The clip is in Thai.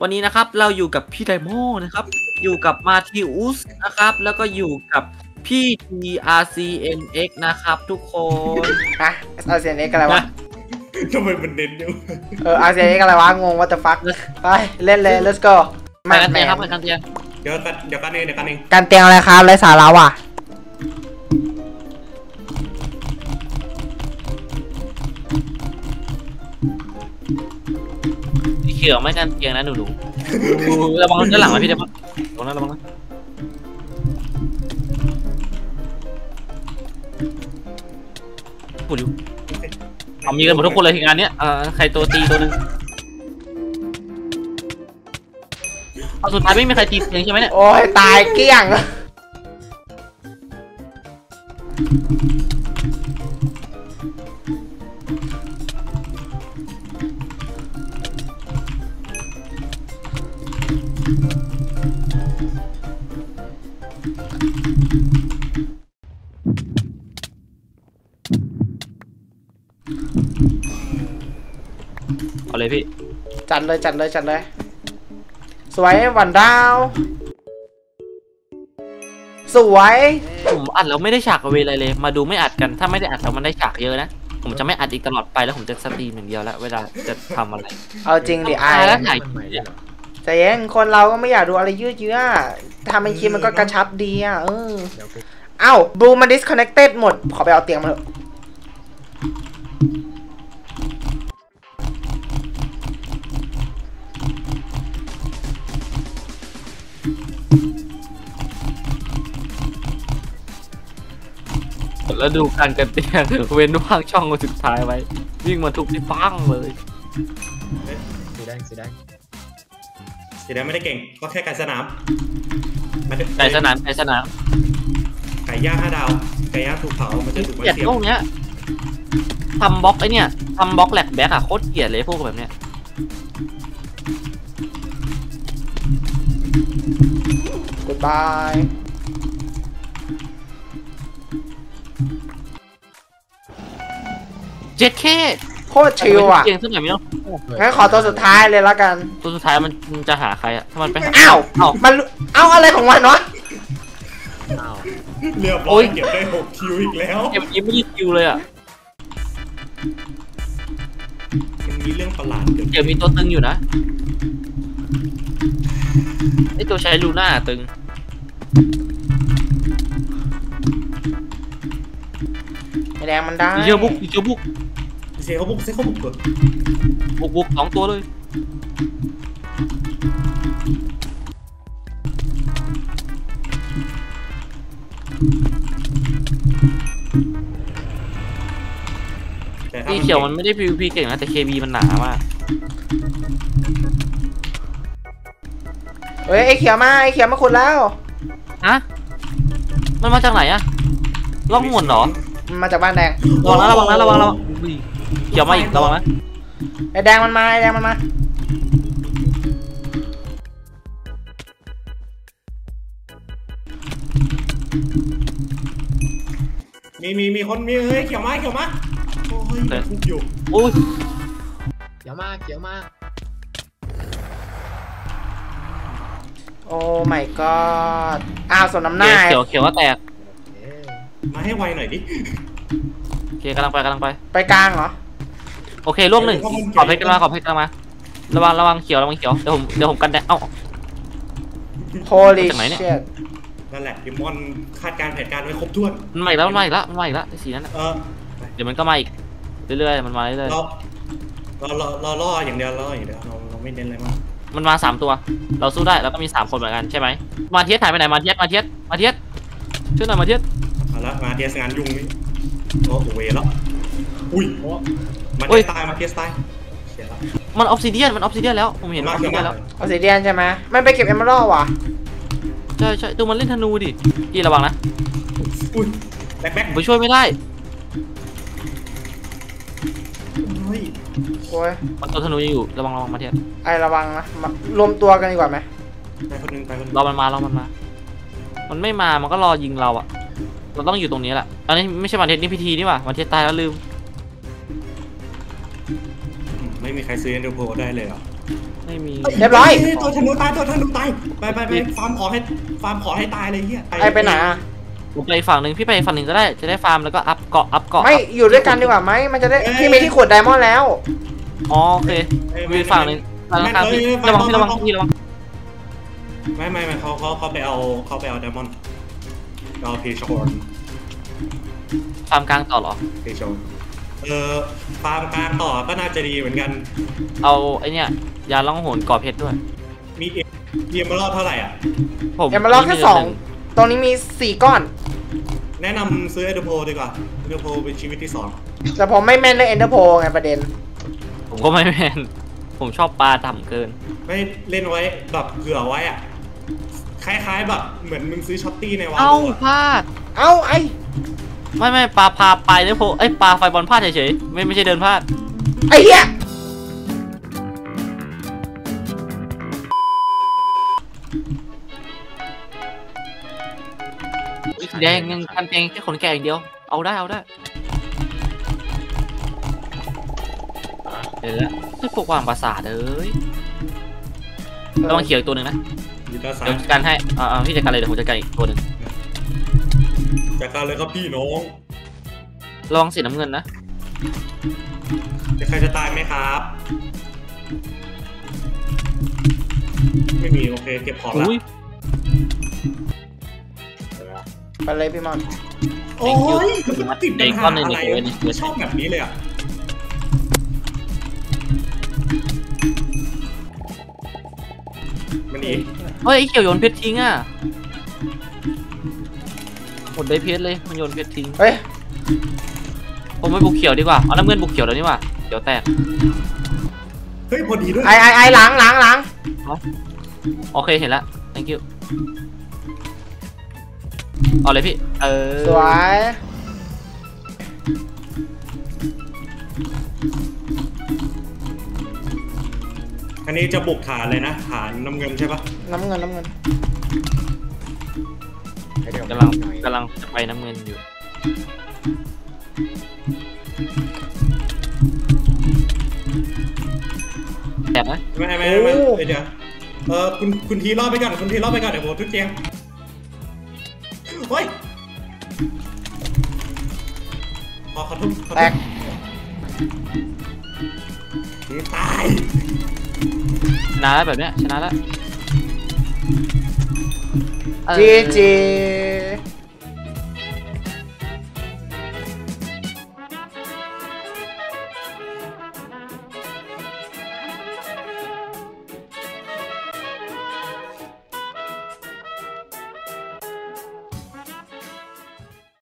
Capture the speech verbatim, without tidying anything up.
วันนี้นะครับเราอยู่กับพี่ไดโมนะครับอยู่กับมาทิอุสนะครับแล้วก็อยู่กับพี่ ที อาร์ ซี เอ็น เอ็กซ์ นะครับทุกคนฮะ อาร์ ซี เอ็น เอ็กซ์ อะไรวะทำไมมันเน้นอยู่เออ อาร์ ซี เอ็น เอ็กซ์ อะไรวะงง what the fuck ไปเล่นเลย let's go มากันเตียงครับมากันเตียงเดี๋ยวกันเดี๋ยวกันเองเดี๋ยวกันเองการเตียงอะไรครับไรสาระว่ะสีเขียวไม่กันเตียงนะหนูดูระวังด้านหลังนะพี่เดี๋ยวระวังนะระวังนะพูดอยู่เอามีกันหมดทุกคนเลยงานเนี้ยเออใครตัวตีตัวนึงเอาสุดท้ายไม่มีใครตีเตียงใช่ไหมเนี่ยโอ้ยตายเกลี้ยงเอาเลยพี่จัดเลยจัดเลยจัดเลยสวยหวานดาวสวยผมอัดแล้วไม่ได้ฉากเวอะไรเลยมาดูไม่อัดกันถ้าไม่ได้อัดแล้วมันได้ฉากเยอะนะผมจะไม่อัดอีกตลอดไปแล้วผมจะสตรีมอย่างเดียวแล้วเวลาจะทำอะไรเอาจริงดิไอ้แล้วถ่ายใจเย็นคนเราก็ไม่อยากดูอะไรยืดเยื้อทำเป็นคลิปมันก็กระชับดีอ่ะเออเอ้าบลูมัน disconnected หมดขอไปเอาเตียงมาเถอะแล้วดูการกันเตียงเว้นว่างช่องสุดท้ายไว้วิ่งมาทุกที่ปังเลยสีแดงสีแดงสีแดงไม่ได้เก่งก็แค่ไก่สนามไก่สนามไก่สนามไก่ย่างห้าดาวไก่ย่างถูกเผามันจะถูกเกลียดพวกเนี้ยทำบล็อกไอเนี้ยทำบล็อกแหลกแบ็กอะโคตรเกลียดเลยพวกแบบเนี้ยกูดบายเจ็ดเคโคตรชิลอ่ะเก่งสักหน่อยไม่ต้องงั้นขอตัวสุดท้ายเลยละกันตัวสุดท้ายมันจะหาใครอ่ะถ้ามันไปหาอ้าวมันเอาอะไรของมันวะเรียบร้อยเก็บได้หกคิวอีกแล้วเก็บยิ้มไม่ได้คิวเลยอ่ะยังมีเรื่องประหลาดเกิดเดี๋ยวมีตัวตึงอยู่นะไอตัวใช้ลูน่าตึงไอแดงมันได้เชียวบุกเชียวบุกเสียเขาบุกเสียเขาบุกเกิดบุกบุกสองตัวเลยที่เขียวมันไม่ได้ พี วี พี เก่งนะแต่ เค บี มันหนามากเฮ้ยไอเขียวมาไอเขียวมาขุดแล้วฮะมันมาจากไหนอะล่องหนเหรอมันมาจากบ้านแดงระวังนะระวังนะระวังระวังเขียวมาอีกระวังนะไอแดงมันมาไอแดงมันมามีมีมีคนมีเฮ้ยเขียวมาเขียวมาโอ้ยทุกอยู่โอ้ยเขียวมากเขียวมากโอ้ my god อ้าวสมน้ำหน้าเขียวเขียวว่าแตกมาให้ไวหน่อยดิโอเคกำลังไปกำลังไปไปกลางเหรอโอเคร่วงหนึ่งขอบเพชรกันมาขอบเพชรกันมาระวังระวังเขียวระวังเขียวเดี๋ยวผมเดี๋ยวผมกันแดดเอ้า holy shit นั่นแหละดิมอนคาดการแผนการไว้ครบถ้วนมันมาอีกแล้วมันมาอีกแล้วมันมาอีกแล้วสีนั้นเออเดี๋ยวมันก็มาอีกเรื่อยๆมันมาเรื่อยๆเราเราเราล่ออย่างเดียวล่ออย่างเดียวเราเราไม่เน้นอะไรมากมันมาสามตัวเราสู้ได้แล้วก็มีสามคนเหมือนกันใช่ไหมมาเทียสหายไปไหนมาเทียสมาเทียสมาเทียสช่วยหน่อยมาเทียสเอาละมาเทียสงานยุ่งนี่โอ้โหเวแล้วอุ้ยมาเทียสตายมาเทียสตายมันออฟซิเดียนมันออฟซิเดียนแล้วผมเห็นออฟซิเดียนแล้วออฟซิเดียนใช่ไหมมันไปเก็บเอเมอรัลด์ว่ะใช่ใช่ดูมันเล่นธนูดิพี่ระวังนะอุ้ยแบ็คแบ็คไปช่วยไม่ได้โอ้ยมันตัวธนูยังอยู่ระวังระวังมาเทียนไอระวังนะรวมตัวกันดีกว่าไหมไปคนนึงไปคนนึงรอมันมารอมันมามันไม่มามันก็รอยิงเราอะเราต้องอยู่ตรงนี้แหละอันนี้ไม่ใช่มาเทียนนี่พิธีนี่หว่ามาเทียนตายแล้วลืมไม่มีใครซื้อเอ็นโดโพได้เลยเหรอไม่มีเรียบร้อยตัวธนูตายตัวธนูตายไปไปไปฟาร์มขอให้ฟาร์มขอให้ตายเลยเฮียไอไปไหนอ่ะผมไปฝั่งหนึ่งพี่ไปฝั่งหนึ่งก็ได้จะได้ฟาร์มแล้วก็อัพเกาะอัพเกาะไม่อยู่ด้วยกันดีกว่าไหมมันจะได้พี่มีที่ขุดไดมอนด์แล้วอ๋อโอเคมีฝั่งหนึ่งฝั่งข้างพี่ระวังพี่ระวังพี่ระวังไม่ไม่ไม่เขาเขาเขาไปเอาเขาไปเอาไดมอนด์เอาเพชรฟาร์มกลางต่อเหรอเพชรเออฟาร์มกลางต่อก็น่าจะดีเหมือนกันเอาไอเนี้ยยาล่องหนก่อเพชรด้วยมีเอ็มเอ็มรอดเท่าไหร่อ่ะผมเอ็มมาล็อกแค่สองตรงนี้มีสี่ก้อนแนะนำซื้อเอเดโพดีกว่าเอเดโพเป็นชีวิตที่สองแต่ผมไม่แม่นเรื่องเอ็นเตอร์โพไงประเด็นผมก็ไม่แมนผมชอบปลาต่ำเกินไม่เล่นไว้แบบเผื่อไว้อ่ะคล้ายๆแบบเหมือนมึงซื้อช็อตตี้ในวาเอ้าโลพลาดเอ้าไอไม่ไม่ปลาพาไปเนี่ยโพไอยปลาไฟบอลพลาดเฉยๆไม่ไม่ใช่เดินพลาดไอเหี้ยแดงยังทำแดงแค่ขนแก่อย่างเดียวเอาได้เอาได้เดี๋ยวแล้วให้พวกวางปราสาทเอ้ยระวังเขียวอีกตัวหนึ่งนะอยู่ด้านซ้ายเดี๋ยวจัดการให้อ่าพี่จัดการเลยเดี๋ยวผมจัดการอีกตัวหนึ่งจัดการเลยครับพี่น้องระวังสีน้ำเงินนะจะใครจะตายไหมครับ ไม่มีโอเคเก็บของแล้วอุ้ยไปเลยพี่มอนโอ้ยมันติดปัญหาอะไรไม่ชอบแบบนี้เลยอ่ะมันอีกเฮ้ยไอ้เขียวโยนเพชรทิ้งอ่ะหมดได้เพชรเลยมันโยนเพชรทิ้งเฮ้ยผมไม่บุกเขียวดีกว่าเอาน้ำเงินบุกเขียวแล้วนี่ว่าเขียวแตกเฮ้ยพอดีด้วยไอไอไอหลังหลังหลังโอเคเห็นแล้ว thank you เอาเลยพี่เออสวยอันนี้จะบุกฐานเลยนะฐานน้ำเงินใช่ปะน้ำเงินน้ำเงินกำลังกำลังจะไปน้ำเงินอยู่แตกไหมไม่ไม่ไม่ไม่เดี๋ยวเออคุณคุณทีรอดไปก่อนคุณทีรอดไปก่อนเดี๋ยวผมทุกเตียงเฮ้ยพอเขาทุบแตกตายชนะแล้วแบบเนี้ยชนะแล้วจีจี